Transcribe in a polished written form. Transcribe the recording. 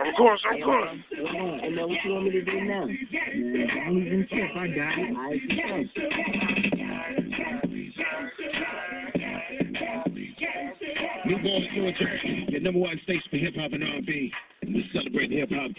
Of course. And now what you want me to do now? Don't even trip. I got it. New Boys, Jerkin, your #1 station for hip hop and R&B. We celebrate hip hop.